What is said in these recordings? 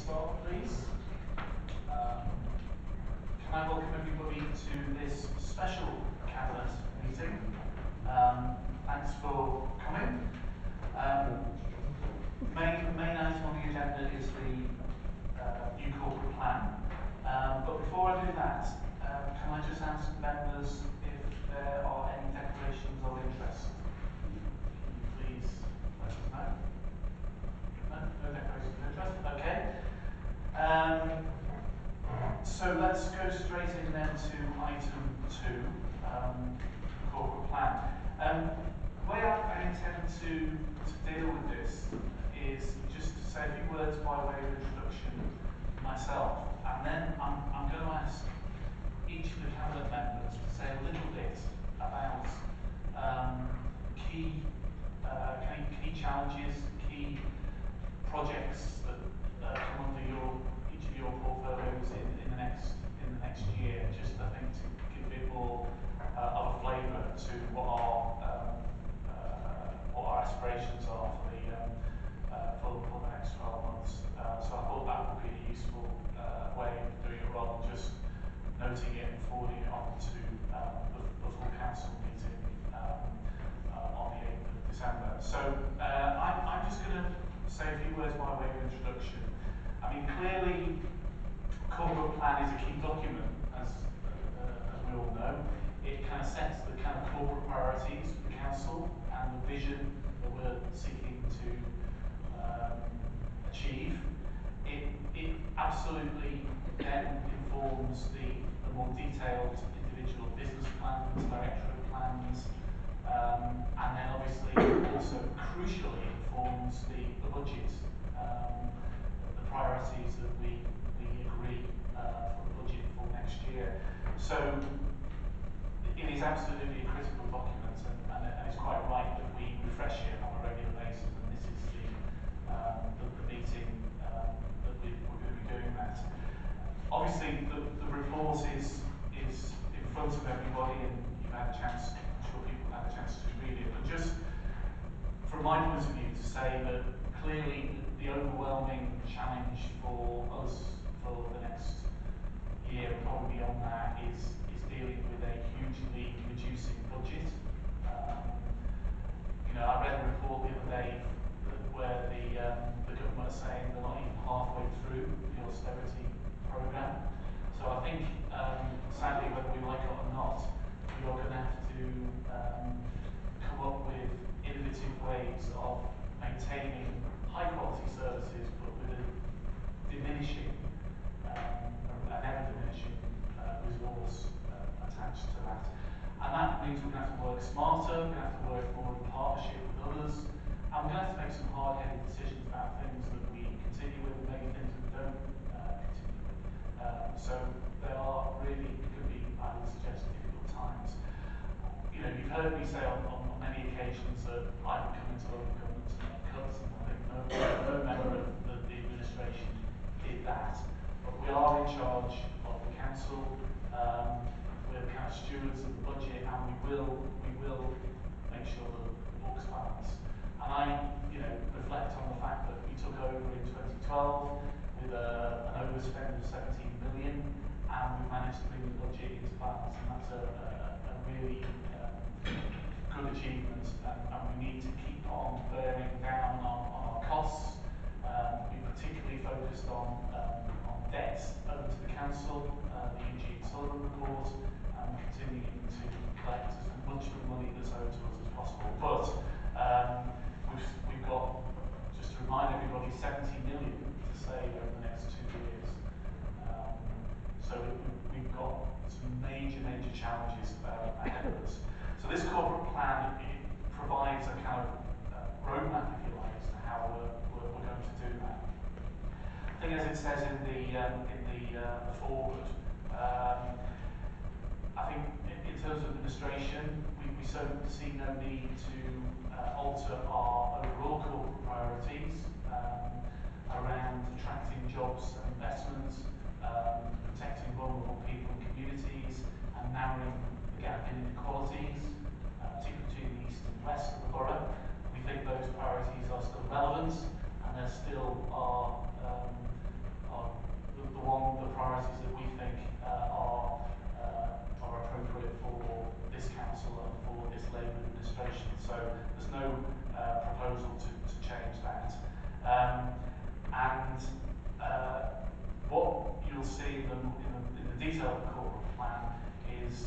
start, please. Can I welcome everybody to this special Cabinet meeting? Thanks for coming. Main item on the agenda is the new corporate plan. But before I do that, can I just ask members if there are any declarations of interest? Please let us know. No declarations of interest. Okay. So let's go straight in then to item 2, corporate plan. The way I intend to deal with this is just to say a few words by way of introduction myself, and then I'm going to ask each of the Cabinet members to say a little bit about key challenges, key projects that come under each of your portfolios in the next year. Just I think to give a bit more of a flavour to what our aspirations are for the next 12 months. So I thought that would be a useful way of doing it rather than just noting it and forwarding it on to the full council meeting on the 8th of December. So I'm just going to say a few words by way of introduction. I mean, clearly, corporate plan is a key document, as we all know. It kind of sets the kind of corporate priorities for the council and the vision that we're seeking to achieve. It absolutely then informs the more detailed individual business plans, directorate plans, and then obviously also crucially informs the budget, the priorities that we agree for the budget for next year. So it is absolutely a critical document, and it's quite right that we refresh it on a regular basis, and this is the meeting that we're going to be doing that. Obviously, the report is in front of everybody, and you've had a chance, I'm sure people have had a chance to read it, but just from my point of view to say that clearly the overwhelming challenge for us for the next year, probably beyond that, is dealing with a hugely reducing budget. I read a report the other day where the government are saying they're not even halfway through the austerity programme. So I think, sadly, whether we like it or not, we are going to have to come up with innovative ways of maintaining high quality services, but with a diminishing, an ever diminishing resource attached to that. And that means we're going to have to work smarter, we're going to have to work more in partnership with others, and we're going to have to make some hard-headed decisions about things that we continue with and maybe things we don't continue with. So there are really going to be, I would suggest, difficult times. You've heard me say on many occasions that I would come into local government and make cuts, and I think no member of the administration did that. But we are in charge of the council. We're kind of stewards of the budget, and we will make sure that the books balance. And I, reflect on the fact that we took over in 2012 with an overspend of 17 million, and we managed to bring the budget into balance, and that's a really good achievement. And we need to keep on bearing down on our costs. We particularly focused on debts owed to the council, the Eugene Sullivan report, and continuing to collect as much of the money that's owed to us as possible. But we've got, just to remind everybody, 70 million to save over the next 2 years. So we've got some major challenges ahead of us. So this corporate plan, it provides a kind of roadmap, if you like, as to how we're going to do that. I think, as it says in the forward, I think in terms of administration, we certainly see no need to alter our overall corporate priorities around attracting jobs and investments, protecting vulnerable people and communities, and narrowing the gap in inequalities, particularly between the east and west of the borough. We think those priorities are still relevant, and there still are detail of the corporate plan is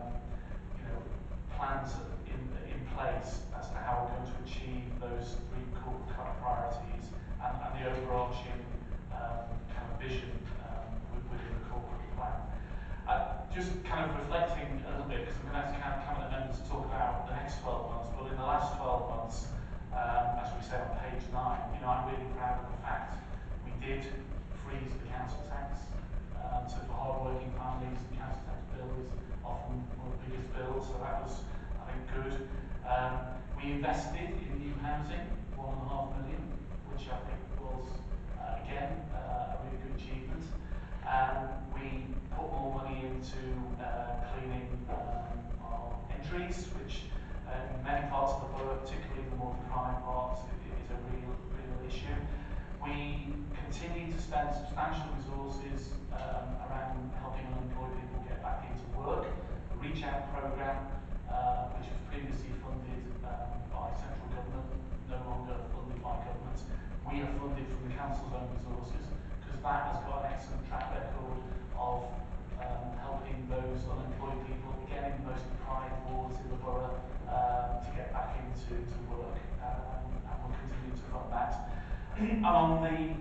plans in place as to how we're going to achieve those three corporate priorities and the overarching kind of vision within the corporate plan. Just kind of reflecting a little bit, because I'm going to ask cabinet members to talk about the next 12 months, but in the last 12 months, as we say on page 9, I'm really proud of the fact we did freeze the council tax. So for hard-working families, the council tax bill is often one of the biggest bills, so that was, I think, good. We invested in new housing, £1.5 million, which I think was, again, a really good achievement. We put more money into cleaning our entries, which in many parts of the borough, particularly the more deprived parts, is a real issue. We continue to spend substantial resources around helping unemployed people get back into work. The Reach Out programme, which was previously funded by central government, no longer funded by government. We are funded from the council's own resources, because that has got an excellent track record of helping those unemployed people, again in the most deprived wards in the borough, to get back into work, and we'll continue to fund that. And on the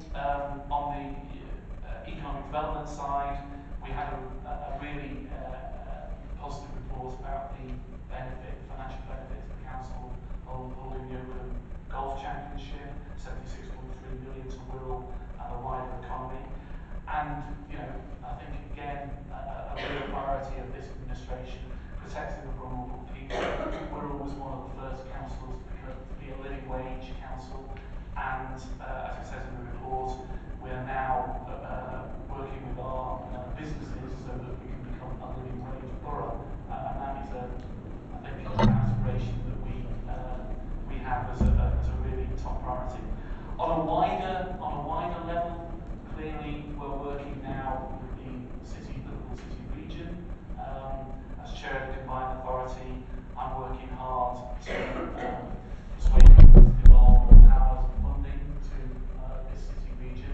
economic development side, we had a really positive report about the financial benefit to the council holding the Open Golf Championship, 76.3 million to Wirral and the wider economy. And I think again a real priority of this administration, protecting the vulnerable people. Wirral was one of the first councils to be a living wage council, and as it says in the report, we are now working with our businesses so that we can become a living wage borough, and that is I think an aspiration that we have as a really top priority. On a wider level, clearly we're working now with the Liverpool City region. As chair of the combined authority, I'm working hard to persuade people to devolve the powers and funding to this city region.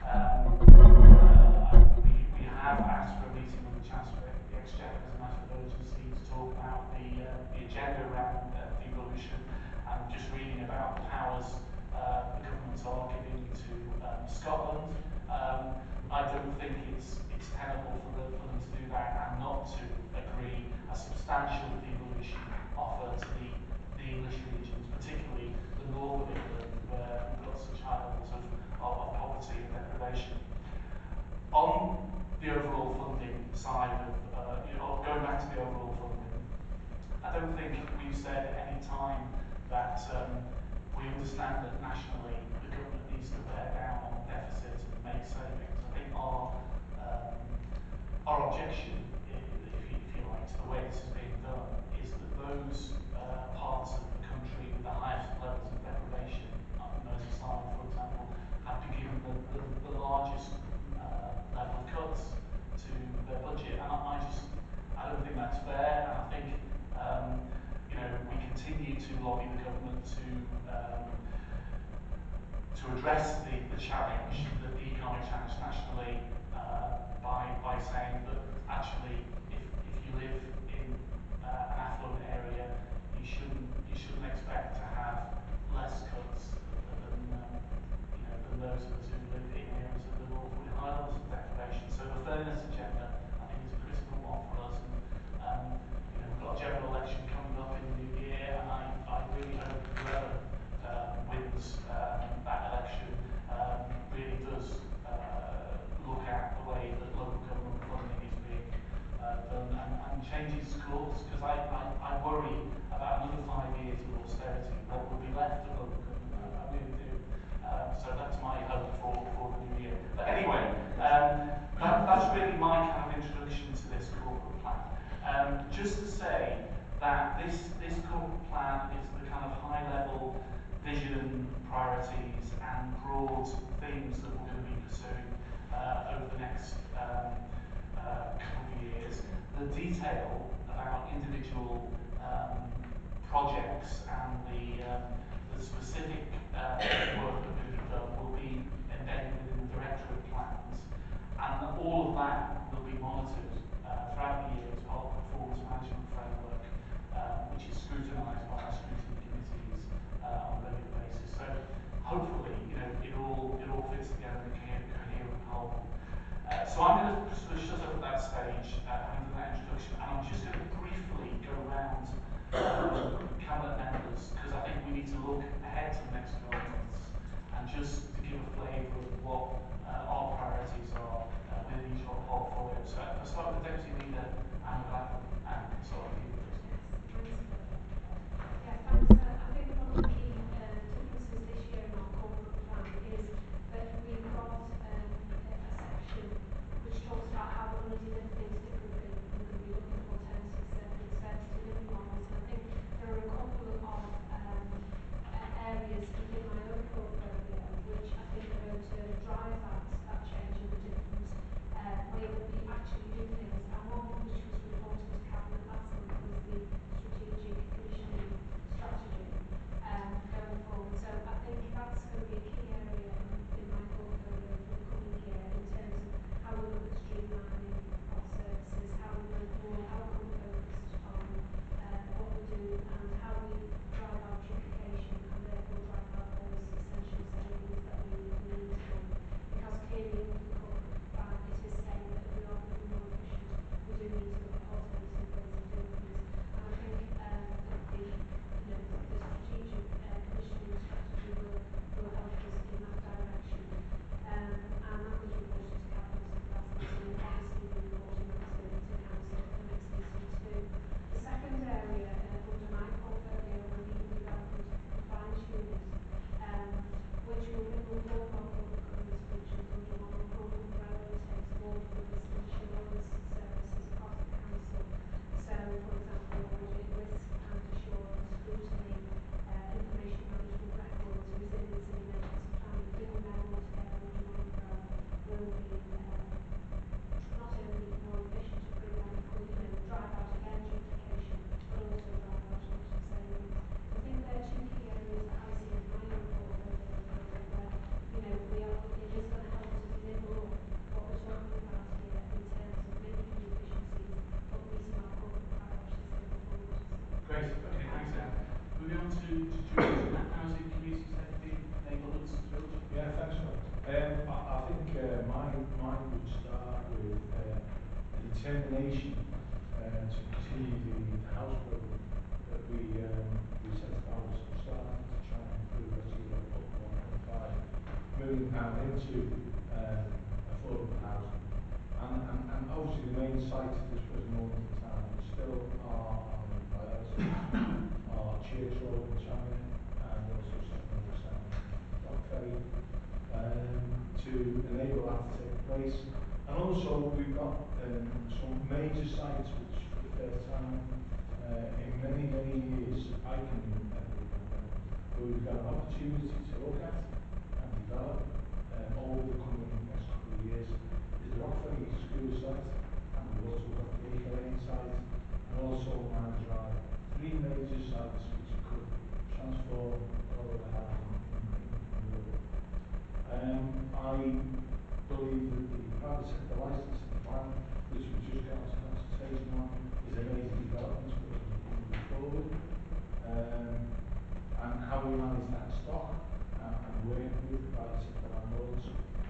We have asked for a meeting with the Chancellor of the Exchequer as a matter of urgency to talk about the agenda around devolution, and just reading about the powers the governments are giving to Scotland. I don't think it's tenable for them to do that and not to agree a substantial devolution offer to the English regions, particularly the north of England, where we've got such high levels of poverty and deprivation. On the overall funding side of, going back to the overall funding, I don't think we've said at any time that we understand that nationally the government needs to bear down on deficits and make savings. I think our objection, if you like, to the way this is being done, is that those parts of the country with the highest levels of deprivation, Merseyside, for example, have been given the largest level of cuts to their budget, and I don't think that's fair. And I think we continue to lobby the government to address the challenge, the economic challenge nationally, by saying that actually, if you live in an affluent area, you shouldn't expect to have less cuts than those of us who live in areas of the north with high levels of deprivation. So the fairness agenda, I think, is a critical one for us. And we've got a general election coming up in the new year, and I really hope whoever wins that election really does look at the way that local government funding is being done and changes course, because I worry about another 5 years of austerity, what will be left of local government. I really do. So that's my hope for the new year. But anyway, that's really my kind of introduction to this corporate plan. Just to say that this corporate plan is the kind of high-level vision, priorities, and broad themes that we're going to be pursuing over the next couple of years. The detail about individual projects and the specific work that will be done will be embedded within the directorate plans, and all of that will be monitored determination to continue the house program that we set about at the start to try and improve that to put £1.5 million into affordable housing. And obviously the main site at this present moment in time is still our Church Road in China, and also something else Dock Ferry, to enable that to take place. And also we've got some major sites which for the first time in many, many years I can remember, where we've got an opportunity to look at and develop over the coming next couple of years is the Rockferry School site, and we've also got the Acre Lane site, and also Mine Drive. 3 major sites which could transform all of the housing in Europe. I believe that the private sector licensing plan, which we just got to consultation on, is a major development for us moving forward. And how we manage that stock and work with the private sector landlords.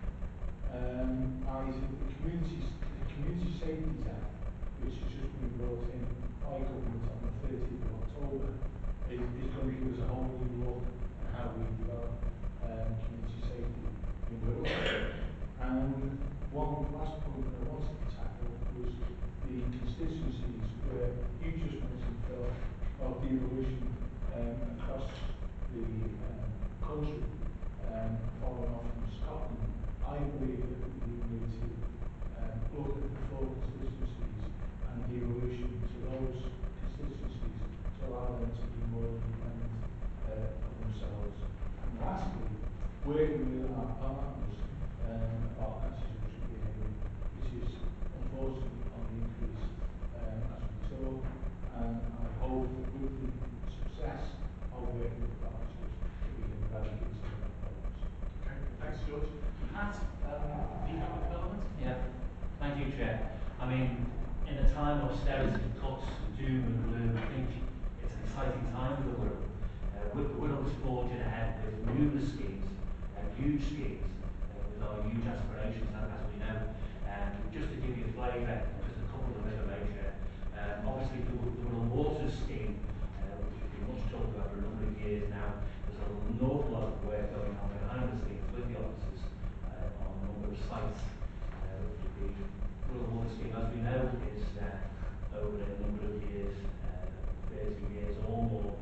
I think the Community Safety Act, which has just been brought in by government on the 30th of October, is going to give us a whole new look at how we develop community safety in Wirral. And one last point that I wanted to tackle was the constituencies where you just mentioned, Phil, of devolution across the country, following off from Scotland. I believe that we need to look at the 4 constituencies and devolution to those constituencies to allow them to be more independent of themselves. And lastly, working with our partners about anti-social behaviour, which is unfortunately on the increase as we talk, and I hope that with the success of working with partnerships that we can eradicate some of the problems. Okay, thanks George. Matt, economic development? Yeah, thank you, Chair. I mean, in a time of austerity, cuts, doom and gloom, I think it's an exciting time for the Wirral. Wirral is forging ahead with numerous schemes, huge schemes, with our huge aspirations, as we know. Just to give you a flavour, just a couple of information. Obviously, the Wirral Water scheme, which has been much talked about for a number of years now, there's an awful lot of work going on behind the scenes with the officers on a number of sites. The Wirral Water scheme, as we know, is over a number of years, 30 years or more,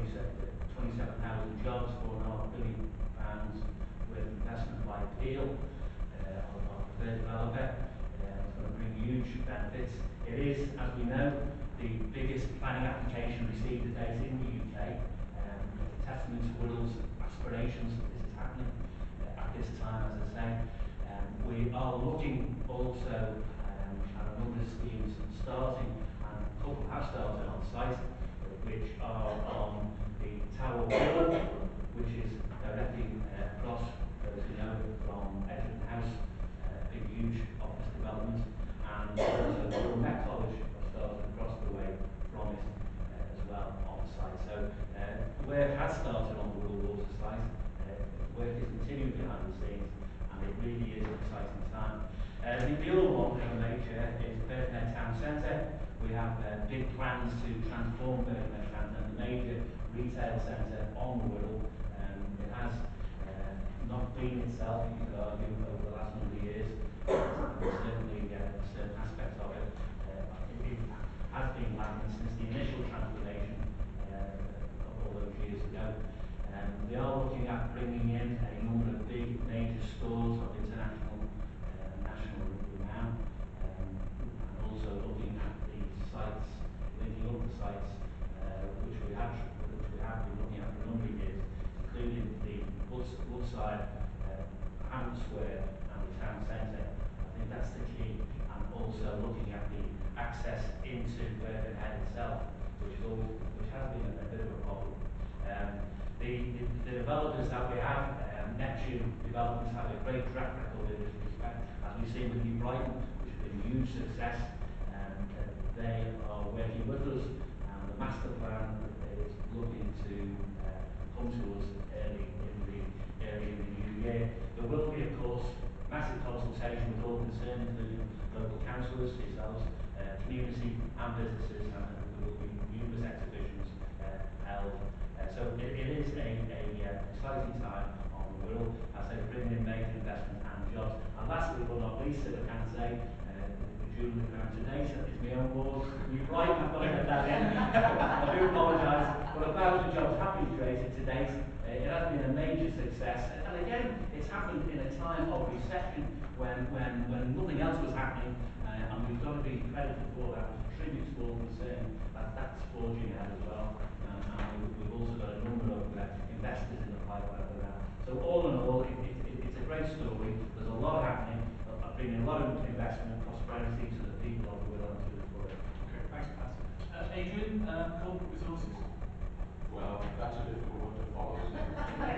27,000 jobs, £4.5 billion worth of investment by Peel, our preferred developer. It's going to bring huge benefits. It is, as we know, the biggest planning application received to date in the UK. It's a testament to Wirral's aspirations that this is happening at this time, as I say. We are looking also at a number of schemes starting, and a couple have started on site, which are on the Tower Wall, which is directly across, those who know, from Edgerton House, a big huge office development, and also the Wirral Met College have started across the way from it as well on the site. So work has started on the Wirral Water site. Work is continuing behind the scenes, and it really is an exciting time. The other one that I made here is Brighton Town Centre. We have big plans to transform Brighton Town Centre, the major retail centre on the Wirral. It has not been itself, you could argue, over the last number of years. Certainly certain aspects of it. It has been lacking since the initial transformation all those years ago. They are looking at bringing in a number of big major stores of international national renown, and also looking at the sites, linking up the sites which we have been looking at for a number of years, including the Woodside, Hammond Square and the town centre. I think that's the key, and also looking at the access into Birkenhead itself, which has been a bit of a problem. The developers that we have, Neptune Developments, have a great track record in this respect, as we've seen with New Brighton, which has been a huge success. They are working with us, and the master plan is looking to come to us early in the new year. There will be, of course, massive massive consultation with all concerned, including local councillors, yourselves, community and businesses, and there will be numerous exhibitions held. So it is a exciting time on the Wirral as they bring in major investment and jobs. And lastly, but not least, if I can say, the jewel in the crown today is my own ward, New Brighton. I've got to get that in. I do apologise, but 1,000 jobs have been created to date. It has been a major success, and again, it's happened in a time of recession when nothing else was happening, and we've got to be credited for that. It's a tribute to all concerned that that's forging ahead as well. And we've also got a number of investors in the pipeline for that. So all in all, it's a great story. There's a lot happening, bringing a lot of investment and prosperity to the people of the Wirral and to the borough. Okay, thanks, Pat. Adrian, corporate resources. Well, that's a difficult one to follow, isn't it?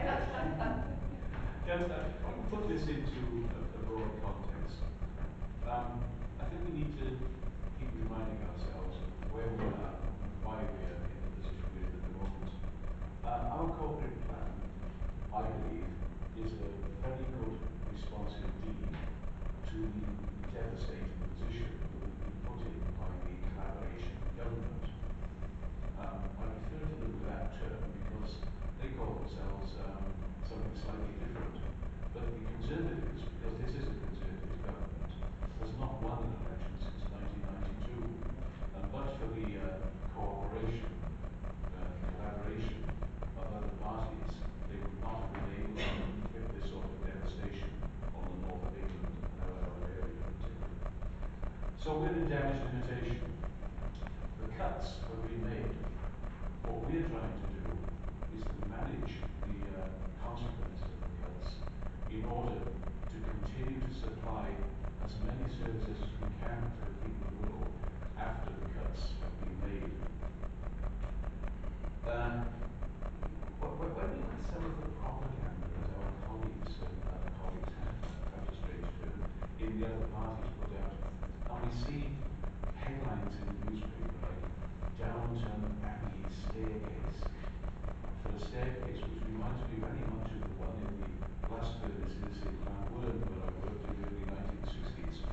Put this into a broad context. I think we need to keep reminding ourselves of where we are and why we are in the position we're in at the moment. Our corporate plan, I believe, is a very good response indeed to the devastating position that we've been put in by the collaboration government. I refer to them with that term because they call themselves something slightly different. But the Conservatives, because this is a Conservative government, has not won an election since 1992. And but for the cooperation, collaboration of other parties, they would not have been able to inflict this sort of devastation on the north of England and our area in particular. So we're in damage limitation. The cuts have been made. What we're trying to do is to manage the consequences of the cuts in order to continue to supply as many services as we can to the people of Wirral after the cuts have been made. When we look at some of the propaganda that our colleagues have a strange term, in the other parties put out, and we see headlines in the newspaper like Downton Abbey staircase, for a staircase which reminds me very much of the one in the blast furnaces in Llanwern where I worked in the early 1960s.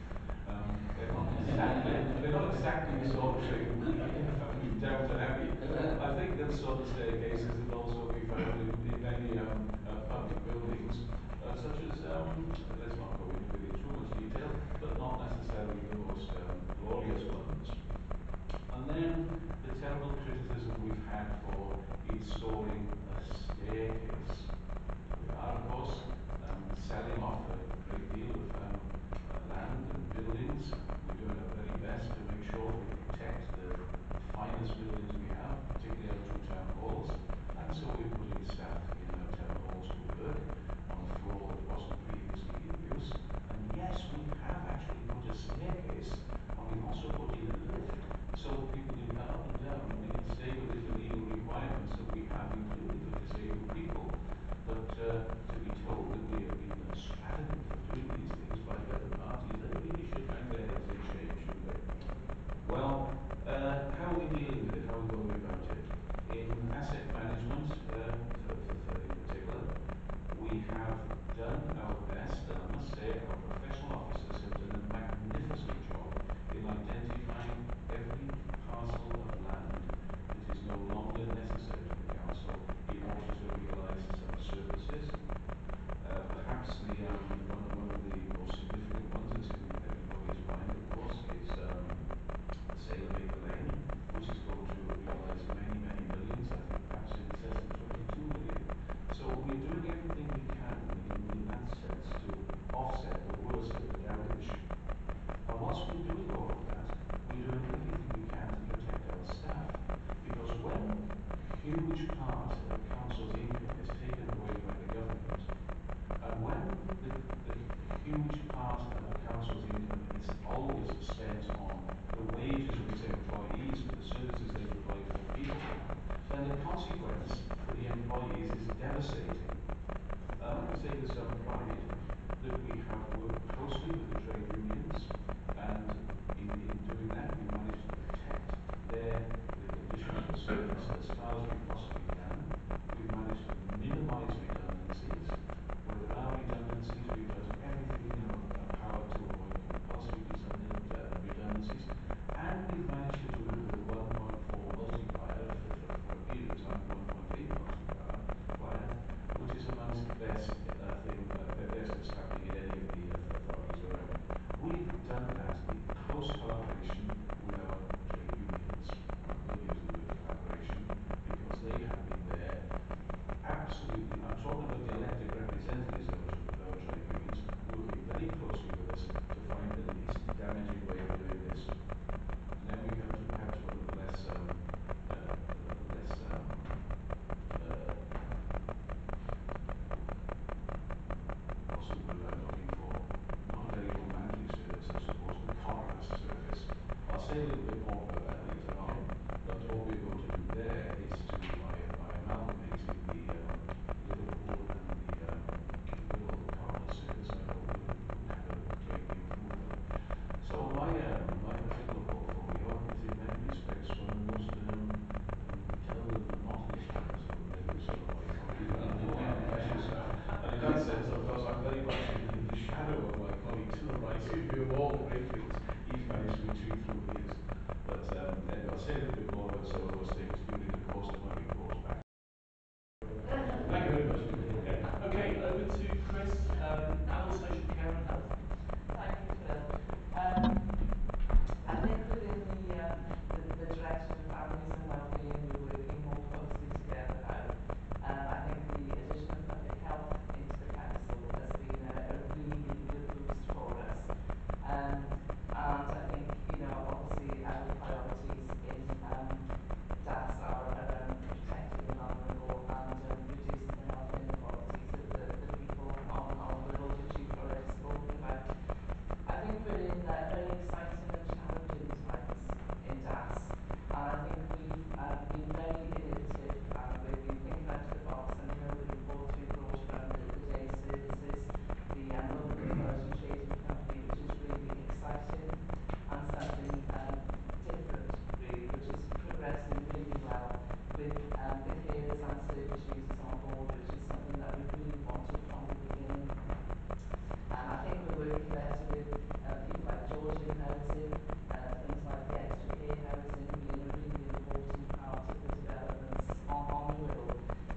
They're not exactly the sort of thing that you can find in Downton Abbey. I think those sort of staircases would also be found in many public buildings, such as, let's not go into it in too much detail, but not necessarily the most glorious ones. And then the terrible criticism we've had for installing a staircase. We are, of course, selling off a great deal of land and buildings. We're doing our very best to make sure we protect the finest buildings we have, particularly our two town halls. And so we're putting staff in our town halls to work on a floor that wasn't previously in use. And yes, we have actually put a staircase, and we've also put in a lift, so that people can come up and down, and we can stay within the legal requirements that we have, including for disabled people. But to be told that we have been extravagant for doing these things by the other parties, they really should hang their heads in shame, shouldn't they? Well, how are we dealing with it? How are we going about it? In asset management, in particular, we have done our best, and I must say our professional officers have done a magnificent job in identifying every parcel of land that is no longer necessary to the council in order to realise some surpluses. Perhaps one of the most significant ones that's in everybody's mind, of course, is the sale of Acre Lane, which is going to realise many, many millions, I think perhaps in excess of 22 million. So we're doing everything we can in that sense to offset the worst of the damage. And whilst we're doing all of that, we're doing everything we can to protect our staff. Because when a huge part of the council's income is taken away by the government, and when the huge part of the council's income is always spent on the wages of its employees for the services they provide for people, then the consequence for the employees is devastating. I can say with some pride that we have worked closely with the trade unions, and in doing that we managed to protect the condition of the service as far as we possibly can. We've managed to minimise redundancies. Where there are redundancies, we've done everything in our view of all the great things he's managed to achieve through the years. But anyway, I'll say a little bit more about some of those things during the course of my report back. Thank you very much. Okay, over to Chris, adult social care and health. Thank you, Phil. I think within the Directorate of Families and Wellbeing, we're working more closely together now. I think the addition of public health into the council has been a really good boost for us. And I think, you know, obviously our priorities in DAS are around protecting the vulnerable and reducing the health inequalities of the people on Wirral, which you've already spoken about. I think we're in very exciting and challenging times in DAS, and I think we've been very innovative and we've been thinking out of the box, and you know the reports we brought around the day services, the local authority trading company, which is really exciting and something different really, which is progressing really well with the carers and service users on board, which is something that we really wanted from the beginning. I think we're working better with people like Georgian housing, things like the extra care housing being a really important part of the developments on Wirral.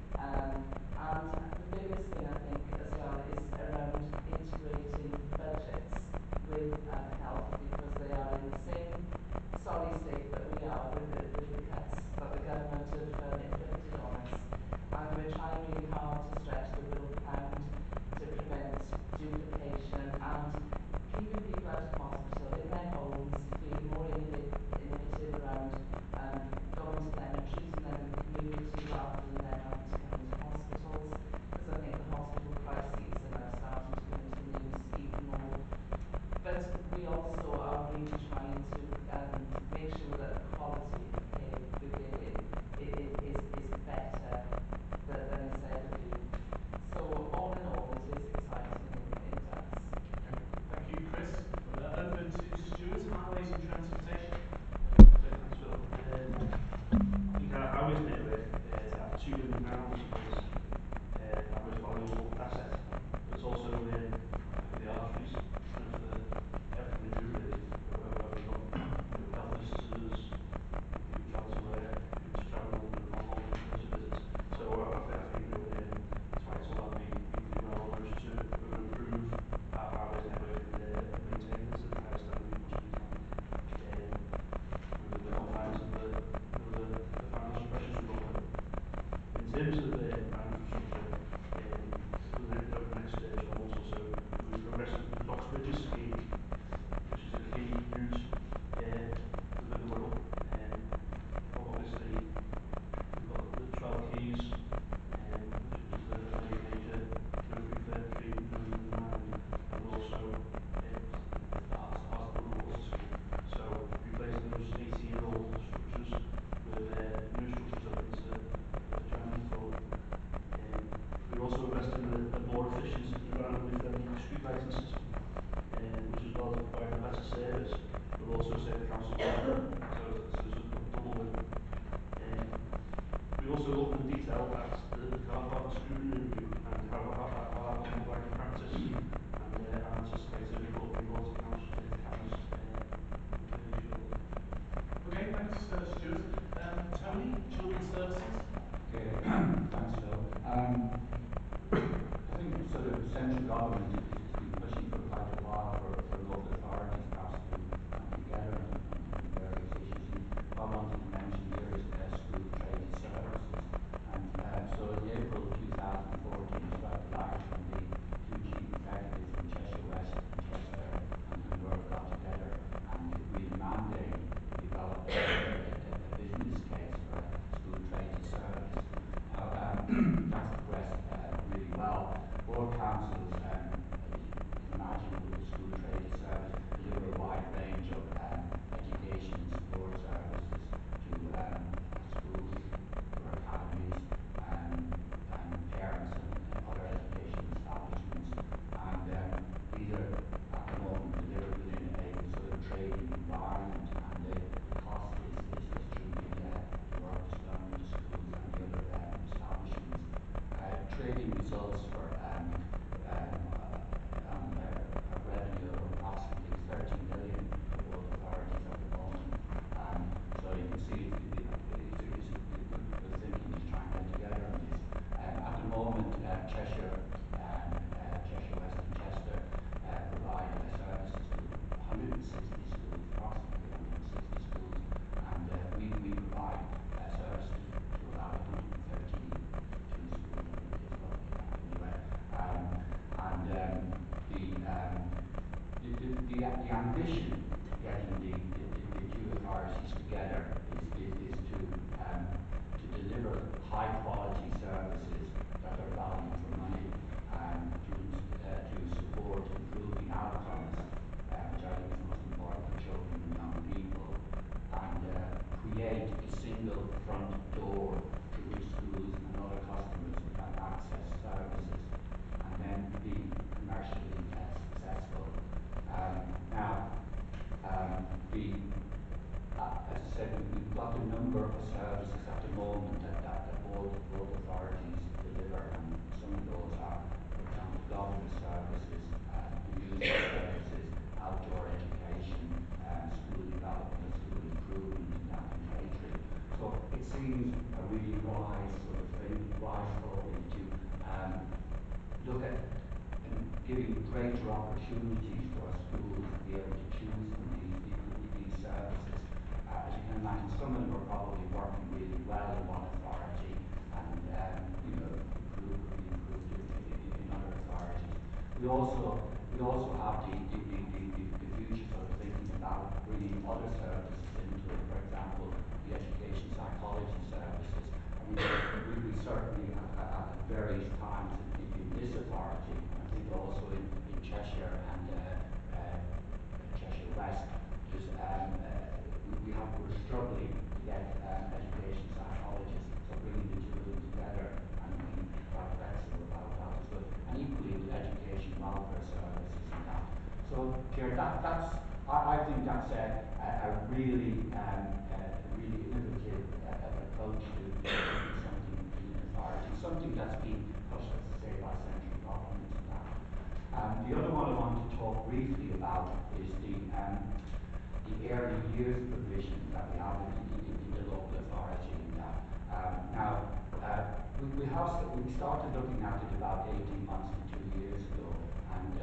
And the biggest thing I think as well is around integrating budgets with health, because they are in the same sorry state that we are with the cuts that the government have inflicted on us. And we're trying really hard to stretch the Wirral pound to prevent duplication and keeping people out of hospital in their homes, being more innovative around going to them and treating them in the community rather than them having to come into hospitals, because I think the hospital crises are now starting to come into the news even more. But we also are really trying to make sure that the quality of care we're giving is better than it's ever been. So all in all, it is exciting in DAS. Thank you, Chris. Over to Stuart, highways and transportation. Thanks, Phil. I think I always made it at £2 million was our most valuable asset, but it's also the arteries of everything we do really. Whether we've got health visitors, schools, approximately 160 schools, and we provide services to about 132 schools, I think it's roughly that anyway. The ambition getting the two authorities together is to deliver high quality services that are value for money, to support improving outcomes, which I think is most important for children and young people, and create a single front door through which schools and other customers can access services, and then be commercially successful. As I said, we've got a number of services at the moment that both authorities deliver, and some of those are, for example, government services, music services, outdoor education, school development, school improvement, and catering. So it seems a really wise sort of thing, wise thought to look at giving greater opportunities for our schools to be able to choose from these services. As you can imagine, some of them are probably working really well in one authority, and improved in other authorities. We also have the future sort of thinking about bringing other services into it. For example, the education psychology services. I mean, we certainly at various times in this authority, I think also in Cheshire and Cheshire West, we're struggling to get education psychologists, so bringing the two of them together and being quite flexible about that as well. And equally with education welfare services and that. So, Chair, I think that's a really innovative approach to something in an authority, something that's been pushed, as I say, by central government and that. The other one I want to talk briefly about is the early years provision that we have in the local authority. We started looking at it about 18 months to 2 years ago, and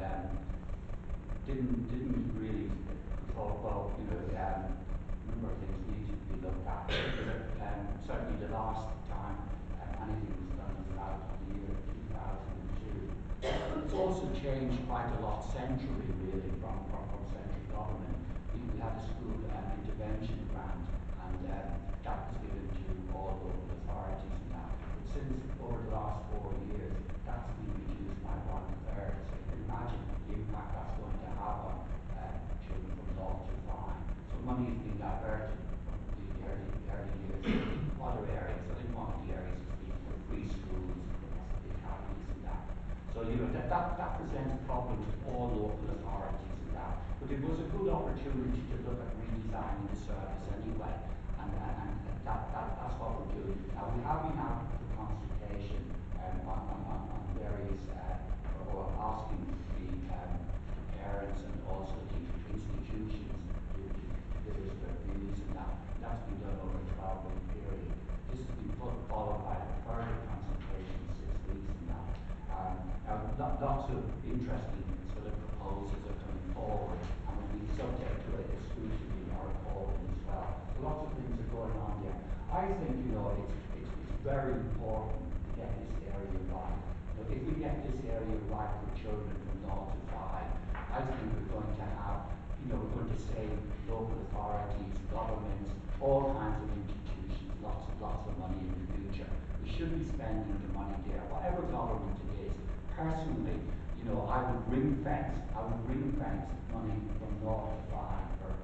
didn't really thought, well, a number of things need to be looked at. Certainly the last time anything was done was about the year 2002. It's also changed quite a lot centrally, really, from central government. We had a school intervention grant, and that was given to all local authorities and that. But since over the last 4 years, that's been reduced by 1/3. So you can imagine the impact that's going to have on children from 0 to 5. So money is being diverted from the early years to other areas. I think one of the areas is the free schools, the academies and that. So that presents problems to all local authorities and that. But it was a good opportunity to look at redesigning the service anyway, and that's what we're doing. Now we have been out for consultation on various, or asking the parents and also the institutions to give us their views and that. That's been done over a 12-week period. This has been followed by a further consultation, 6 weeks and that. Now, lots of interesting sort of proposals are coming forward, and will be subject to a scrutiny or a call as well. So lots of things are going on there. I think it's very important to get this area right. If we get this area right for children from 0 to 5, I think we're going to have, we're going to save local authorities, governments, all kinds of institutions, lots of money in the future. We should be spending the money there, whatever government it is. Personally, I would ring fence money from 0 to 5 for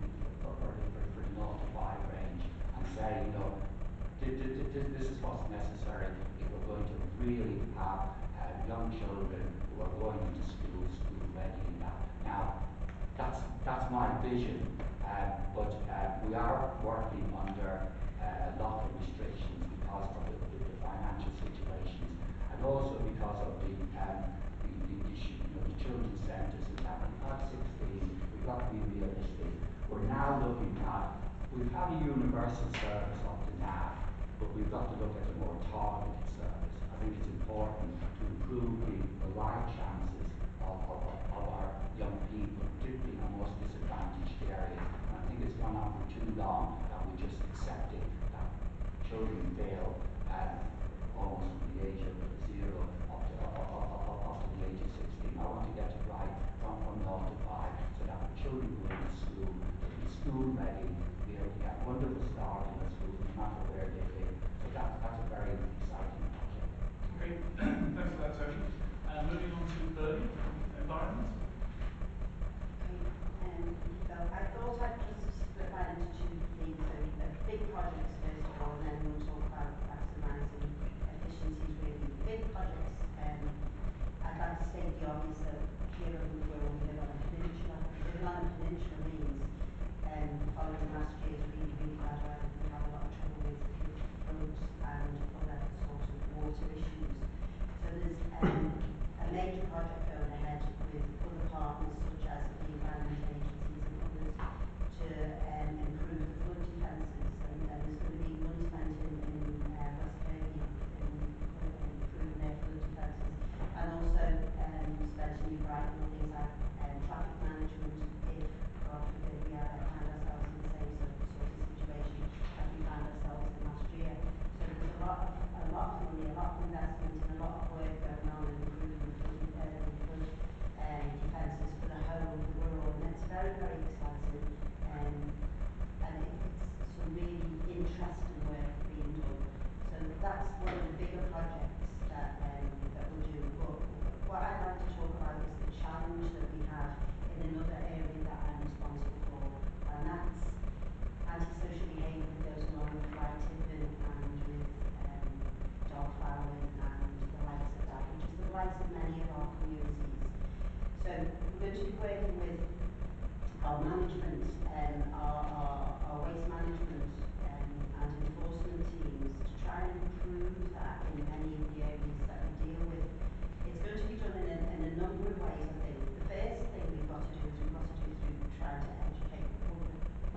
the 0 to 5 range, and say, this is what's necessary if we're going to really have young children who are going into school ready in that. Now, that's my vision, but we are working under a lot of restrictions because of the financial situations, and also because of the children's centres and that. We've had 16, we've got to be realistic. We're now looking at, we've had a universal service up to now, but we've got to look at a more targeted service. I think it's important to improve the life chances of our young people, particularly our most disadvantaged gone on for too long that we just accepted that children fail almost from the age of 0 up to the age of 16. I want to get it right from 0 to 5 so that the children go into school, they'll be school ready, be able to get a wonderful start in the school no matter where they live. So that's a very exciting project. Okay, thanks for that, Tony. Moving on to Bernie from Environment. So I thought I'd just split that into two things. So big projects first of all, and then we'll talk about maximising efficiencies really. Big projects, I'd like to state the obvious that here in Wirral we live on a peninsula. Living on a peninsula means, following last year's really bad weather, we have a lot of trouble with floods and other sorts of water issues. So there's a major project going ahead with other partners such as the environment agencies and others to improve the flood defences, and there's going to be money spent in West Kirby in improving their flood defences, and also spent in Brighton on things like traffic management if, God forbid, we ever find ourselves in the same sort of situation as we found ourselves in last year. So there's a lot of money, a lot of investment and a lot of work going on in improving the flood defences for the whole of the Wirral, and it's very, very exciting, and it's some really interesting work being done. So that's one of the bigger projects that we're doing. But what I'd like to talk about is the challenge that we have in another area that I'm responsible for, and that's antisocial behaviour that goes along with fly tipping and with dog fouling and the likes of that, which is the likes of many of our communities. So we're going to be working with our management, our waste management and enforcement teams to try and improve that in many of the areas that we deal with. It's going to be done in a number of ways, I think. The first thing we've got to do is we've got to do through trying to educate the public.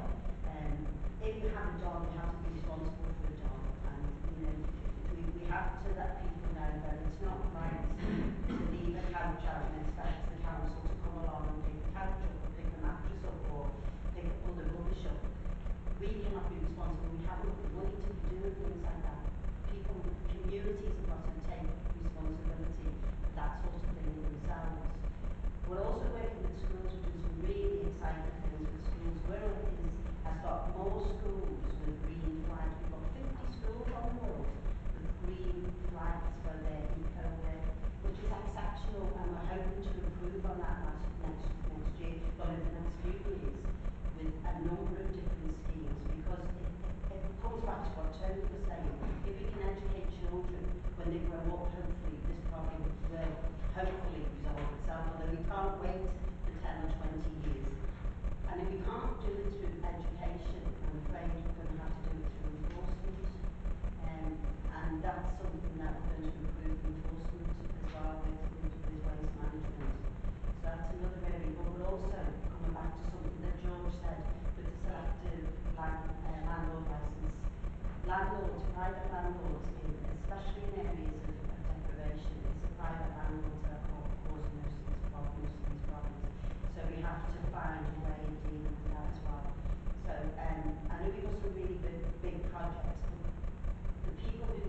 If you have a dog, you have to be responsible for a dog, and we have to let people know that it's not right to leave a couch out and expect the council to come along and pick the couch up or pick the mattress up or pick all the rubbish up. We cannot be responsible. We haven't got the money to be doing things like that. People, communities have got to take responsibility for that sort of thing themselves. We're also working with schools. We're doing some really exciting things with schools. Wirral has got more schools with green flags. We've got 50 schools on the world with green flags for their eco work, which is exceptional, and we're hoping to improve on that next year, well, in the next few years, with a number of different schemes, because it comes back to what Tony was saying. If we can educate children when they grow up, hopefully this problem will hopefully resolve itself, although we can't wait for 10 or 20 years. And if we can't do it through education, I'm afraid we're going to have to do it through enforcement. And that's something that we're going to improve enforcement as well with waste management. So that's another area. But we're also coming back to something that George said with the selective landlord licence. Landlords, private landlords, especially in areas of deprivation, it's the private landlords that are causing these problems. So we have to find a way of dealing with that as well. So I know we've got some really big projects, but the people the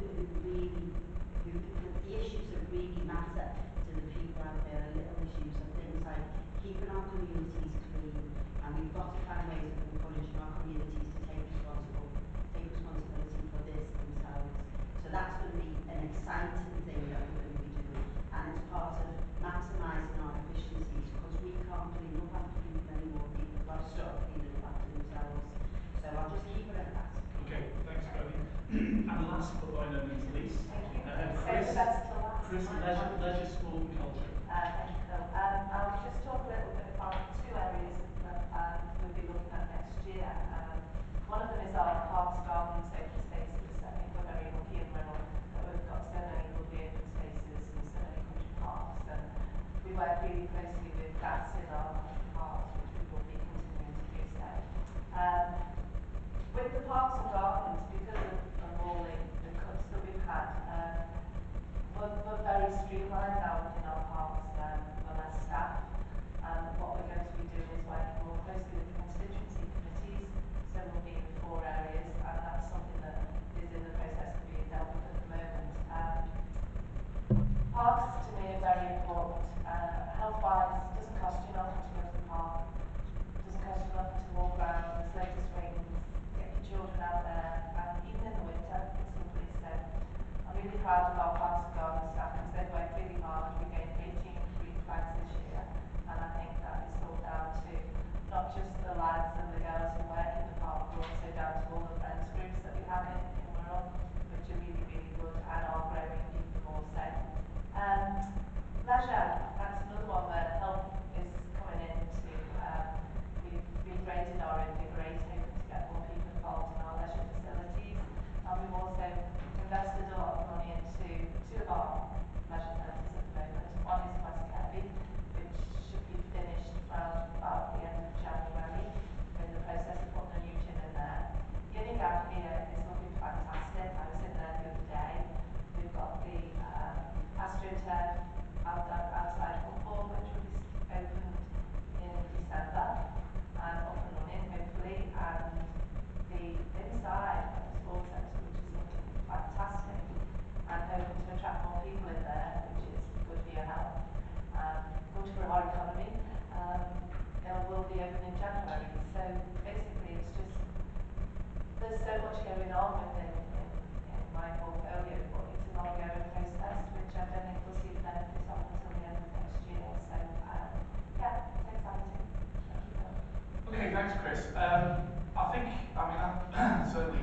issues that really matter to the people out there are little issues of things like keeping our communities clean, and we've got to find ways of encouraging our communities to take responsibility for this themselves. So that's going to be an exciting thing that we're going to be doing, and it's part of maximising our efficiencies, because we can't clean up after people anymore. People have got to start cleaning up after themselves. So I'll just keep it at that. Okay, thanks, Bernie. And last but by no means least, Chris, leisure, sport and culture. Thank you, Phil. I'll just talk a little bit about two areas that we'll be looking at next year. One of them is our parks, gardens, open spaces. I think we're very lucky in Wirral that we've got so many lovely open spaces and so many country parks, and we work really closely with GAS in our country parks, which we will be continuing to do so. With the parks and gardens, because of all the cuts that we've had, we're very streamlined now in our parks. proud of our plants and garden staff because they've worked really hard. We gained 18 green flags this year, and I think that is all down to not just the lads and the girls who work in the park, but also down to all the friends groups that we have in Wirral, which are really, really good and are growing even more so. Leisure, that's another one where help is coming in to, we've regraded our invigorate, hoping to get more people involved in our leisure facilities, and we've also invested a lot of money into two of our leisure centres at the moment. One is West Kirby, which should be finished around about the end of January. We're in the process of putting a new gym in there. The only gap here is looking fantastic. I was in there the other day. We've got the AstroTurf outside football, which will be opened in December and up and running hopefully, and the inside of the sports centre, which is looking fantastic, and hoping to attract more people in there, which is good for your health and good for our economy. It will be open in January. So basically it's just, there's so much going on within in my portfolio, but it's an ongoing process which I don't think we'll see the benefits of until the end of next year. So yeah, it's exciting. Thank you, Bill. Okay, thanks, Chris. I think, I mean, I certainly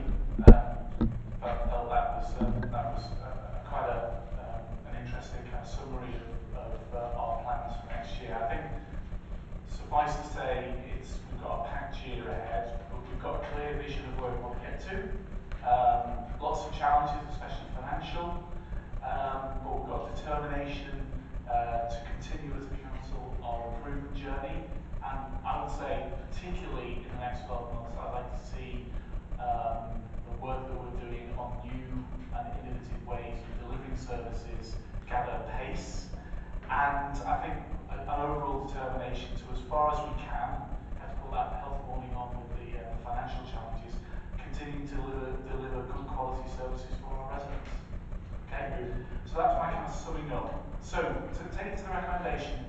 felt that was quite an interesting kind of summary of our plans for next year. I think, suffice to say, we've got a packed year ahead, but we've got a clear vision of where we want to get to. Lots of challenges, especially financial, but we've got determination to continue as a council our improvement journey. And I would say, particularly in the next 12 months, I'd like to see the work that we're doing on new and innovative ways of delivering services gather pace. And I think an overall determination to, as far as we can, have to put that health warning on with the financial challenges, continue to deliver good quality services for our residents. Okay? So that's my kind of summing up. So, to take it to the recommendation.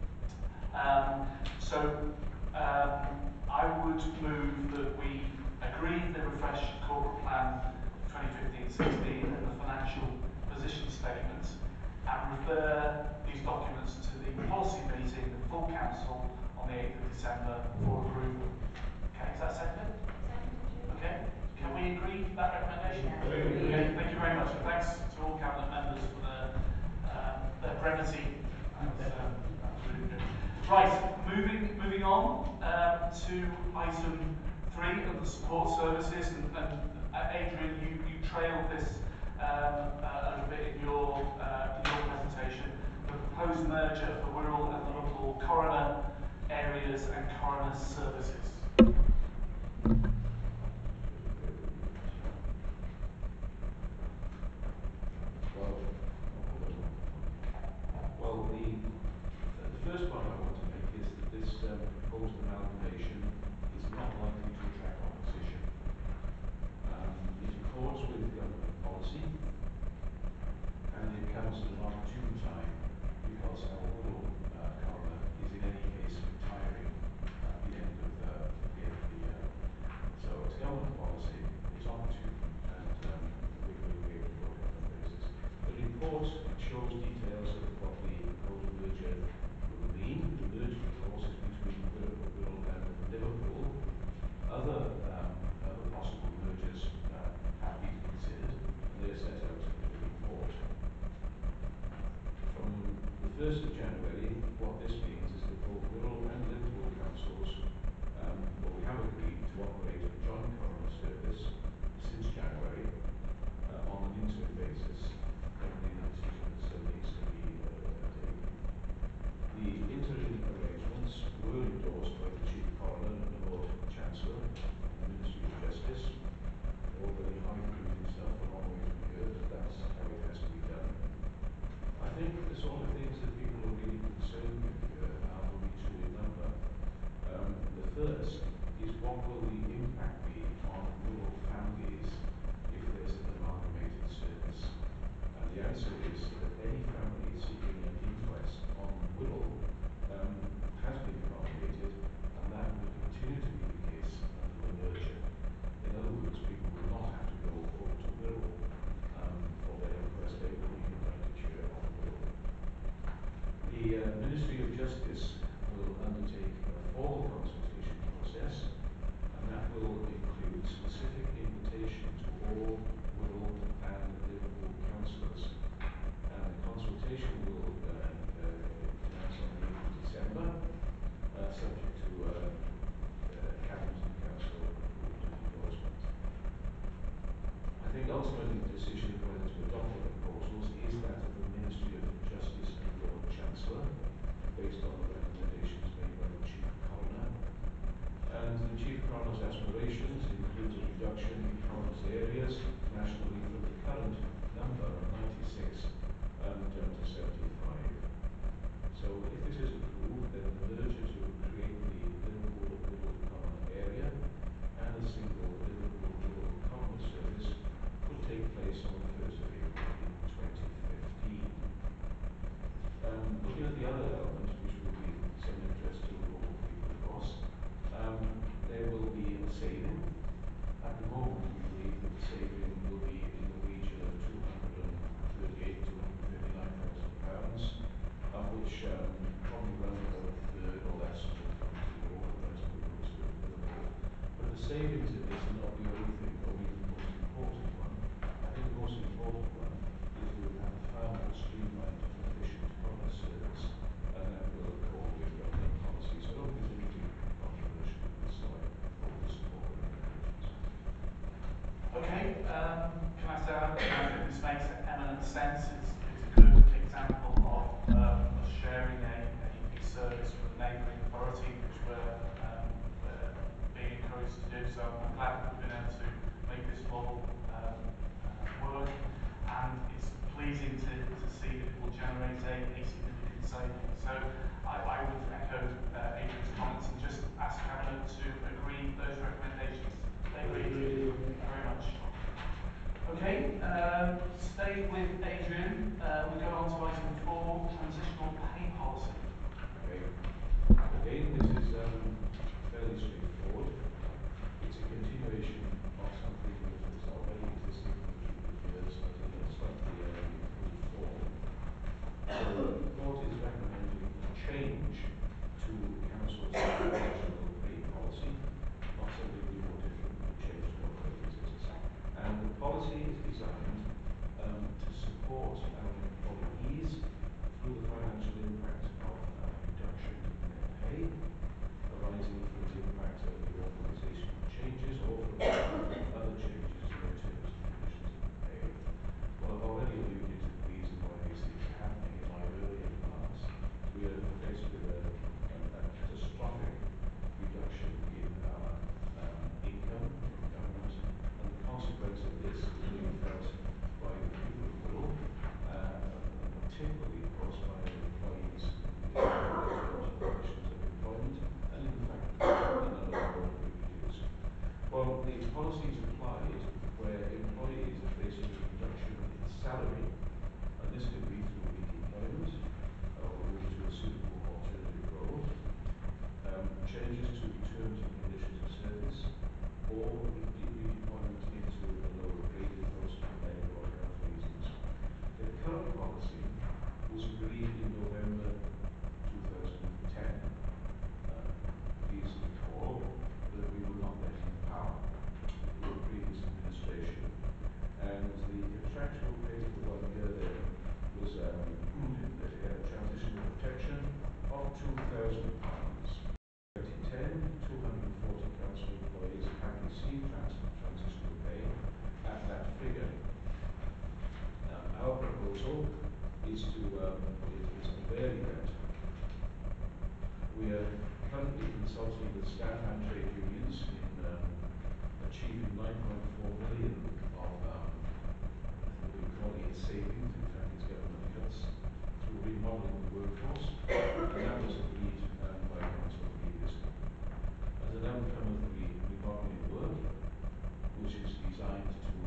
I would move that we agree the refreshed corporate plan 2015-16 and the financial position statement, and refer these documents to the policy meeting, the full council, on the 8th of December for approval. Okay, is that seconded? Okay, can we agree that recommendation? Okay, thank you very much, and thanks to all cabinet members for their brevity. That was really good. Right, moving on to item 3 of the support services, and Adrian, you trailed this a little bit in your presentation. The proposed merger of the Wirral and Liverpool Coroner areas and Coroner services. Well, the first point I want to make is that this proposed amalgamation is not likely to attract opposition. It accords with government policy, and it comes at an opportune time because our Wirral coroner is in any case retiring at the end of the year. So it's government policy, it's opportune, and we're going to be able to work on that basis. The report shows details of what the proposed merger will mean. The merger, of course, is between Wirral and Liverpool. Other possible mergers have been considered, and they are set out in the report. From the 1st of January, what this means is that both Wirral and Liverpool councils, we have agreed to operate a joint coroner service since January on an interim basis, pending the decision that still needs to ultimate decision whether to adopt the proposals is that of the Ministry of Justice and Lord Chancellor, based on the recommendations made by the Chief Coroner. And the Chief Coroner's aspirations include a reduction in coroner's areas nationally from the current number of 96 down to 75. So if this is approved, then the merger to create the Liverpool Middle Coroner area and a single Liverpool Middle Coroner service could take place on the 1st of April in 2015. Looking at the other element, which will be some interest to the local people, of course, there will be a saving. At the moment, we believe that the saving will be in the region of £238,000 to £159,000, of which probably around about a third or less will come to York, the rest will go to Liverpool. But the savings in this are not the only thing, or even the most important one. I think the most important one is we will have a far more streamlined and efficient coroner service, and that will accord with relevant policy. So I don't think there's anything controversial in this, so I fully support the recommendations. Okay, can I say I think this makes eminent sense. It's a good example of us sharing a service with a neighbouring authority, which we're being encouraged to do. So I'm glad that we've been able to make this model work, and it's pleasing to see that it will generate a significant saving. So I would echo Adrian's comments and just ask Cabinet to agree those recommendations. They agree. Thank you very much. Okay, stay with Adrian. We go on to item 4, transitional pay policy. Okay. Again, this is fairly straightforward. It's a continuation of something that has already existed for a few years, but in a slightly improved form. So the court is recommending a change to the Council's transitional pay policy, not something new or different, but a change to what already exists. And the policy is designed to support our employees through the financial impact of reduction in their pay, arising from the impact of the organisational changes or from other changes to their terms and conditions of pay. Well, I've already alluded to the reason why these things are happening in my earlier remarks. We are faced with a catastrophic reduction in our income from government, and the consequence of this is being felt by the people of Wirral, particularly, of course, by the employees in the terms and conditions of employment, and in the fact that the number of work will be reduced. Well, the policy is applied where employees are facing a reduction in salary, and this can be through weak employment, or moving to a suitable alternative role, changes to terms and conditions of service, or redeployment into a lower graded post for medical or health reasons. The current policy was agreed in November 2010. Please recall that we were not then in power in the previous administration, and the contractual pay for 1 year then was that it had a transitional protection of £2,000. 2010, 240 council employees have received transitional pay at that figure. Our proposal is to vary that. We are currently consulting with staff and trade unions in achieving 9.4 million of we call it savings, in fact it's government cuts, through remodelling the workforce, and that was agreed by council previously. As an outcome of the remodelling work, which is designed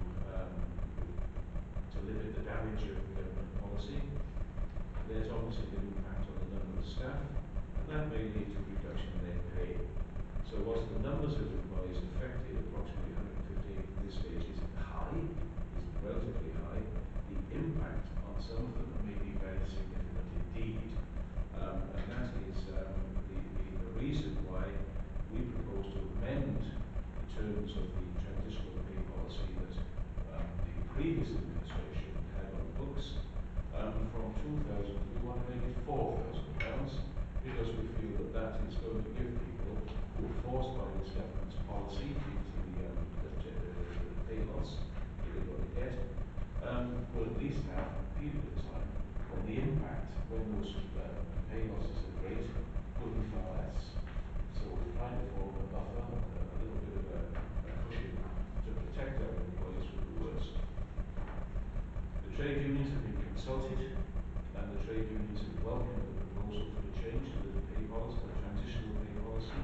to limit the damage of government policy, there's obviously an impact on the number of staff, and that may lead to a reduction in their pay. So whilst the numbers of employees affected, approximately 158 at this stage, is high, is relatively high, the impact on some of them may be very significant indeed. And that is the reason why we propose to amend the terms of the transitional pay policy that the previous administration had on the books. From 2,000, we want to make it £4,000, because we feel that that is going to give people who are forced by this government's policy into the pay loss, the we'll at least have a period of time when the impact, when those pay losses are great, will be far less. So we're trying to form a buffer, a little bit of a cushion to protect our employees from the worst. The trade unions have been consulted, and the trade unions have welcomed the proposal for a change to the pay policy, the transitional pay policy.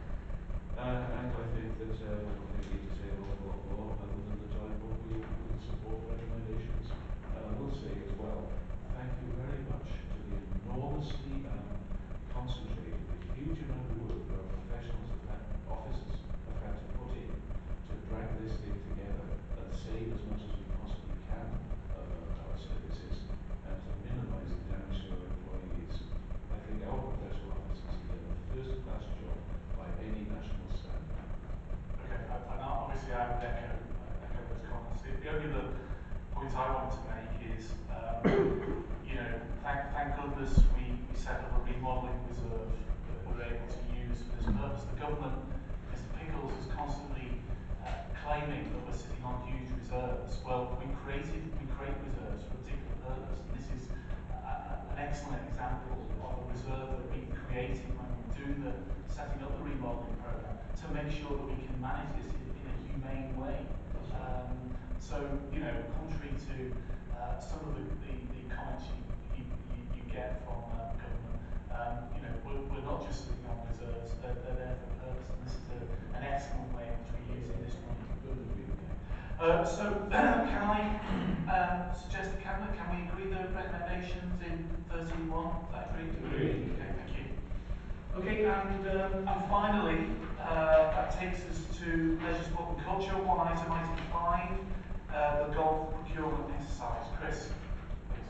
And I think that I don't think we need to say a lot more other than that I hope we will support recommendations. And I will say as well, thank you very much to the enormously concentrated, the huge amount of work that our professionals have had, officers have had to put in to drag this thing together and save as much as we possibly can of our services and to minimise the damage to our employees. I think our professional officers have done a first-class job by any national standard. Okay, and obviously I would echo those comments. The only other point I want to make is, you know, thank goodness we set up a remodelling reserve that we're able to use for this purpose. The government, Mr. Pickles, is constantly claiming that we're sitting on huge reserves. Well, we create reserves for a particular purpose, and this is an excellent example of a reserve that we created when we were doing the setting up the remodelling programme to make sure that we can manage this in a humane way. So, you know, contrary to some of the comments you get from government, you know, we're not just sitting on reserves, they're there for a purpose, and this is an excellent way in which we're using this money. So, can I suggest the Cabinet, can we agree the recommendations in 13.1? Is that agreed? Agreed. Okay, thank you. Okay, and finally, that takes us to Leisure, Sport and Culture, one item 5, the golf procurement exercise. Chris, please.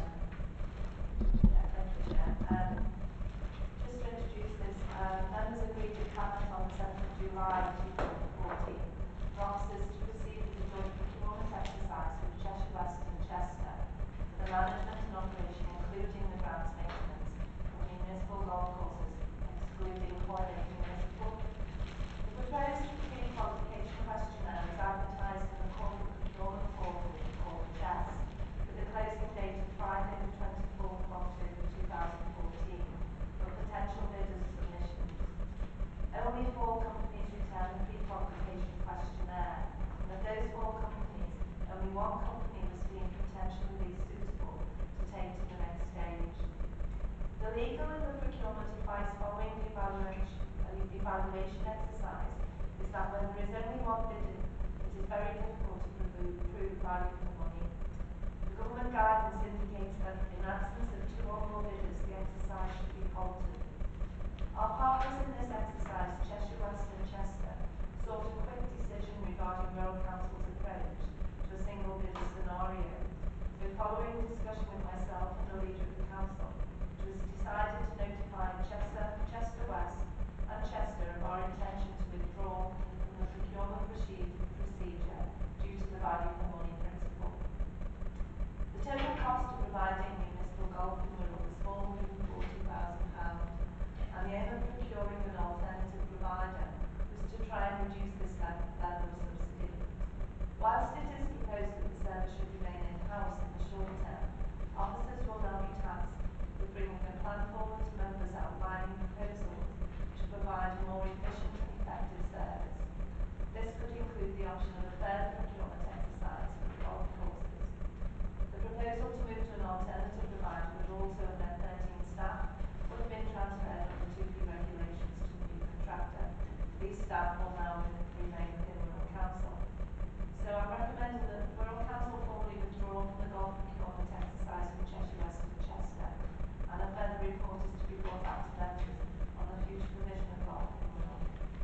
Yeah, thank you, Chair. Just to introduce this, members agreed with Cabinet on the 7th of July 2014 for officers to proceed with the joint procurement exercise with Cheshire West and Chester for the management and operation, including the grounds maintenance of municipal golf courses, excluding Wallasey Municipal. The proposed pre-qualification questionnaire is advertised in the corporate procurement portal called CHESS, with the closing date of Friday the 24th of October 2014 for potential bidders' submissions. Only 4 companies returned the pre-qualification questionnaire, and of those 4 companies, only 1 company was deemed potentially suitable to take to the next stage. The legal and the procurement advice following the evaluation exercise is that when there is only 1 bidder, it is very difficult to prove value for money. The government guidance indicates that in absence of 2 or more bidders, the exercise should be halted. Our partners in this exercise, Cheshire West and Chester, sought a quick decision regarding Wirral Council's approach to a single bidder scenario. So following discussion with myself and the leader of the council, it was decided to notify Chester West and Chester of our intention to withdraw from the procurement procedure due to the value for money principle. The total cost of providing municipal golf in Wirral was £440,000, and the aim of procuring an alternative provider was to try and reduce this level of subsidy. Whilst it is proposed that the service should remain in-house in the short term, officers will now be tasked with bringing a plan forward to members outlining proposals to provide a more efficient and effective service. This could include the option of a further procurement exercise for the golf courses. The proposal to move to an alternative provider would also have meant 13 staff would have been transferred under 2 regulations to the new contractor. These staff will now remain within Wirral Council. So I'm recommending that Wirral Council formally withdraw from the golf procurement exercise with Cheshire West and Chester, and a further report is to be brought back to members on the future provision of golf in Wirral.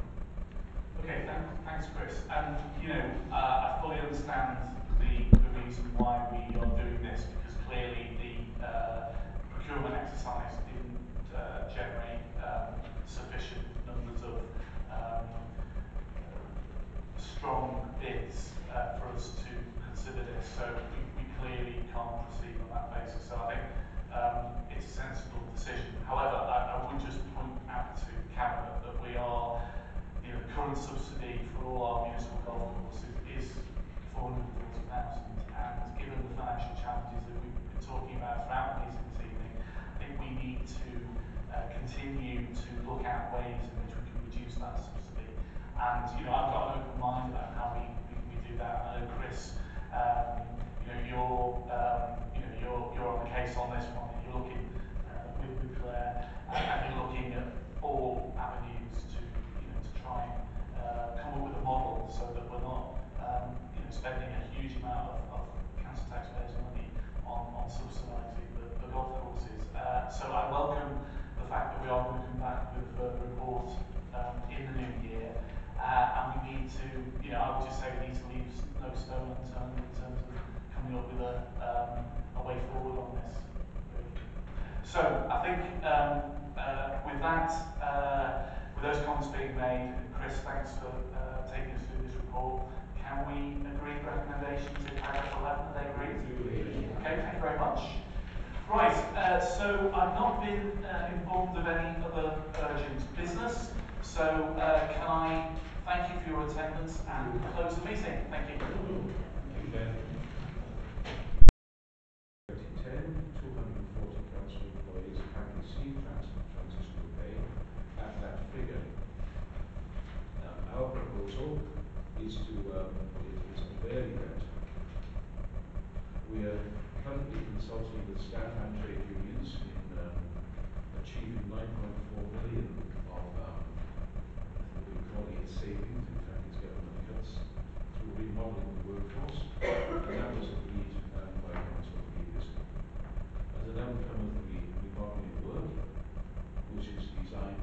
Okay, thanks, Chris. And you know, I fully understand the reason why we are doing this, because clearly the procurement exercise didn't generate sufficient numbers of strong bids for us to consider this. So we clearly can't proceed on that basis. So I think it's a sensible decision. However, I would just point out to Cabinet that we are, you know, the current subsidy for all our municipal golf courses is 440,000, and given the financial challenges that we've been talking about throughout the meeting this evening, I think we need to continue to look at ways in which we can reduce that subsidy. And I've got an open mind about how we do that. I know Chris, you're on the case on this one. You're looking with Claire, and you're looking at all avenues to try and come up with a model so that we're not spending a huge amount of council taxpayers' money on subsidising the golf courses. So I welcome the fact that we are going to come back with a further report in the new year, and we need to, I would just say we need to leave no stone unturned in terms of coming up with a way forward on this. So I think with that, with those comments being made, and Chris, thanks for taking us through this report. Can we agree recommendations in paragraph 11? Are they agreed? Okay, thank you very much. Right, so I've not been informed of any other urgent business, so can I thank you for your attendance and close the meeting? Thank you. Thank you, Ben. 2010, 240 council employees have received transitional pay at that figure. Our proposal is to vary that. We are currently consulting with staff and trade unions in achieving 9.4 million of we're calling it savings. In fact, it's government cuts through remodelling the workforce, and that was agreed by council previously. As an outcome of the remodelling work, which is designed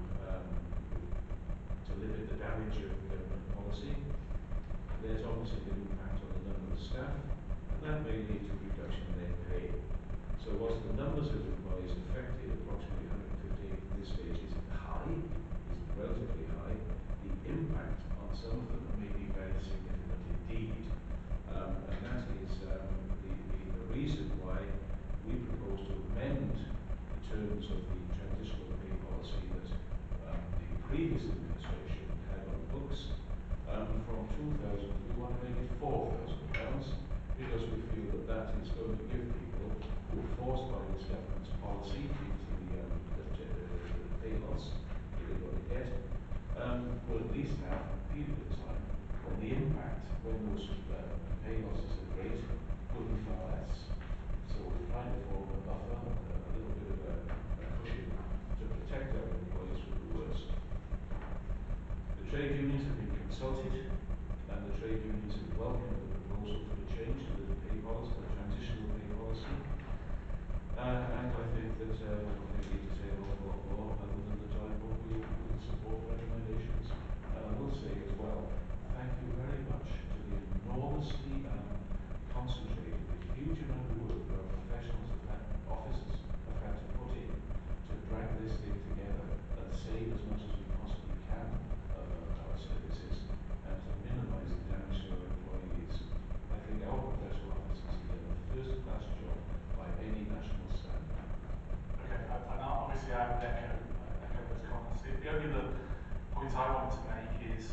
to limit the damage of government policy, there's obviously an impact on the number of staff, and that may lead to reduction in their pay. So whilst the numbers of employees affected, approximately 158 at this stage, is relatively high, the impact on some of them may be very significant indeed. And that is the reason why we propose to amend the terms of the transitional pay policy that the previous administration had on books. From 2,000, we want to make it £4,000 because we feel that that is going to give people who are forced by this government's policy into the pay loss that they're going to get, will at least have a period of time when the impact, when those pay losses are great, will be far less. So we're trying to form a buffer, a little bit of a cushion to protect our employees from the worst. The trade unions have been consulted, and the trade unions have welcomed the proposal for a change to the pay policy, the transitional pay policy. And I think that we don't need to say a lot more other than that I hope we will support recommendations. And I will say as well, thank you very much to the enormously concentrated, the huge amount of work that our professionals officers have had to put in to drag this thing together and save as much as we possibly can of our services and to minimise the damage to our employees. I think our professional officers have done a first-class job by any national standard. Okay, and obviously I would echo those comments. The only other point I want to make is,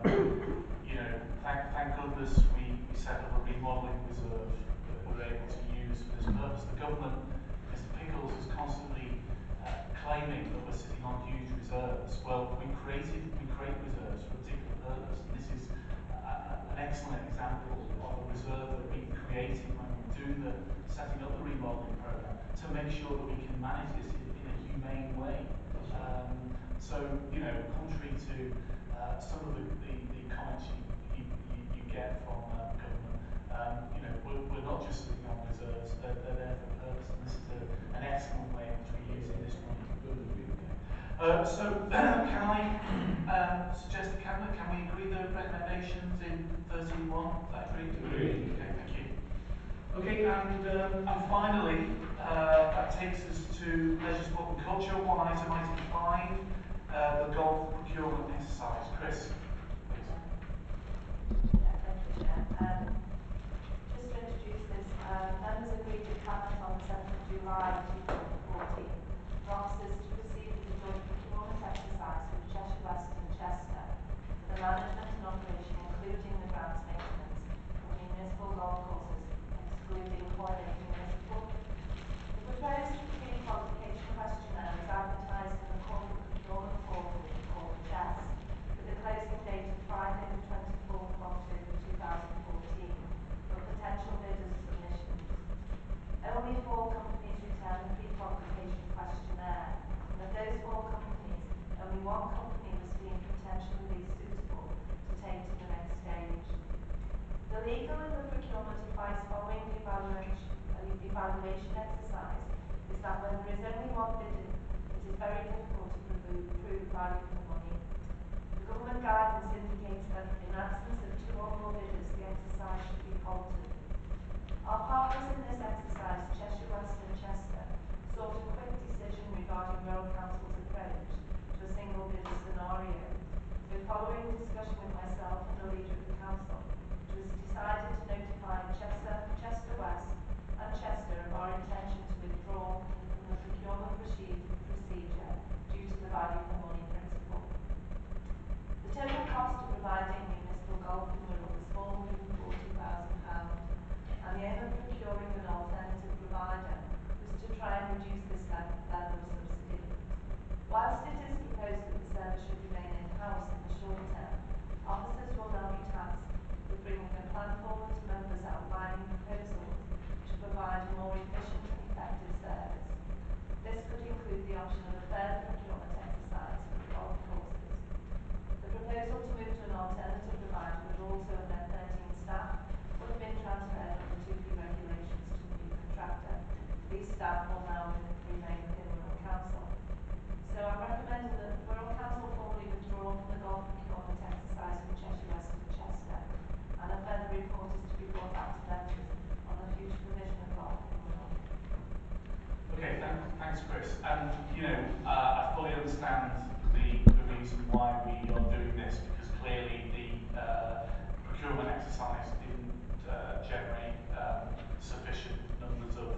thank goodness we set up a remodelling reserve that we're able to use for this purpose. The government, Mr. Pickles, is constantly claiming that we're sitting on huge reserves. Well, we create reserves for a particular purpose, and this is an excellent example of a reserve that we created when we were doing setting up the remodelling programme to make sure that we can manage this in a humane way. So, contrary to some of the comments you get from government, we're not just sitting on reserves, they're there for a purpose, and this is an excellent way in which we're using this money. So, can I suggest the Cabinet, can we agree the recommendations in 13.1? Is that agreed? Agreed. Okay, thank you. Okay, and finally, that takes us to Leisure, Sport and Culture, item 5, the golf procurement exercise. Chris, please. Yeah, thank you, Chair. Just to introduce this, members agreed with Cabinet on the 7th of July 2014 for officers to proceed with the joint procurement exercise with Cheshire West and Chester for the management and operation, including the grounds maintenance, of evaluation exercise is that when there is only one bidder, it is very difficult to prove value for money. The government guidance indicates that in absence of 2 or more bidders, the exercise should be halted. Our partners in this exercise, Cheshire West and Chester, sought a quick decision regarding Wirral Council's approach to a single bidder scenario. So following discussion with myself and the leader of the council, it was decided to notify Chester West and Chester of our intention to withdraw from the procurement procedure due to the value for money principle. The total cost of providing municipal golf in Wirral was £440,000, and the aim of procuring an alternative provider was to try and reduce this level of subsidy. Whilst it is proposed that the service should remain in-house in the short term, officers will now be tasked with bringing a plan forward to members outlining proposals to provide a more efficient and effective service. This could include the option of a further procurement exercise for the golf courses. The proposal to move to an alternative provider would also have meant 13 staff would have been transferred under 2 regulations to the new contractor. These staff will now remain within Wirral Council. So I'm recommending that Wirral Council formally withdraw from the golf procurement exercise for Cheshire West and Chester, and a further report is to be brought back to members on the future provision of golf in Wirral. Okay, thanks Chris. And I fully understand the reason why we are doing this, because clearly the procurement exercise didn't generate sufficient numbers of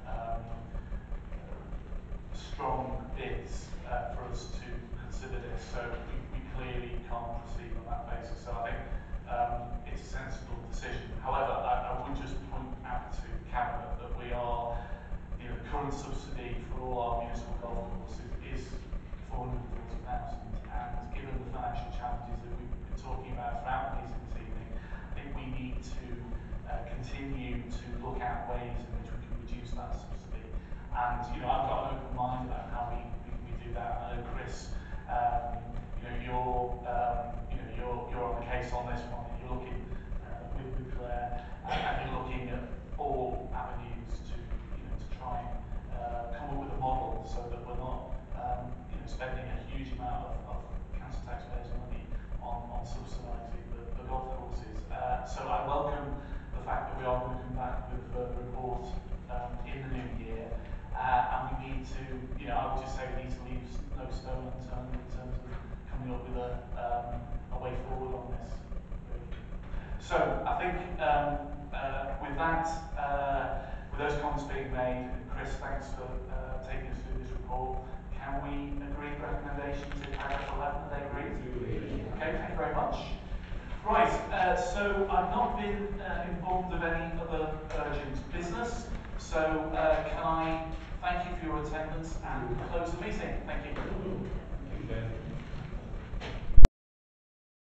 strong bids for us to consider this. So we clearly can't proceed on that basis. So I think it's a sensible decision. However, I would just point out to Cabinet that we are, the current subsidy for all our municipal golf courses is £440,000, and given the financial challenges that we've been talking about throughout the meeting this evening, I think we need to continue to look at ways in which we can reduce that subsidy. And I've got an open mind about how we do that. I know Chris, you're on the case on this one. You're looking with Claire, and you're looking at all avenues to try and come up with a model so that we're not spending a huge amount of council taxpayers' money on subsidising the golf courses. So I welcome the fact that we are going to come back with a further report in the new year, and we need to, I would just say we need to leave no stone unturned in terms of coming up with a way forward on this. So I think with that, with those comments being made, and Chris, thanks for taking us through this report. Can we agree recommendations in paragraph 11? Are they agreed? Okay, thank you very much. Right, so I've not been informed of any other urgent business, so can I thank you for your attendance and close the meeting? Thank you.